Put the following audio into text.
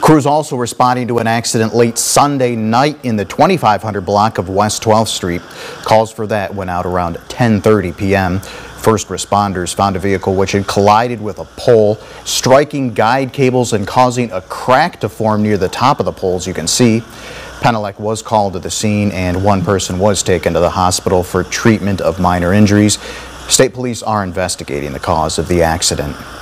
Crews also responding to an accident late Sunday night in the 2500 block of West 12th Street. Calls for that went out around 10:30 p.m. First responders found a vehicle which had collided with a pole, striking guide cables and causing a crack to form near the top of the poles, you can see. Penelec was called to the scene and one person was taken to the hospital for treatment of minor injuries. State police are investigating the cause of the accident.